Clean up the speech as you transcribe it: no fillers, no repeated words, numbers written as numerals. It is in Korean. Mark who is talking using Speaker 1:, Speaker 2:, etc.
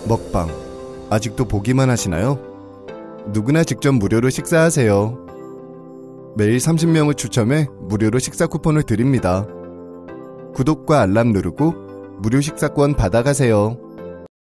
Speaker 1: 먹방 아직도 보기만 하시나요? 누구나 직접 무료로 식사하세요. 매일 30명을 추첨해 무료로 식사 쿠폰을 드립니다. 구독과 알람 누르고 무료 식사권 받아가세요.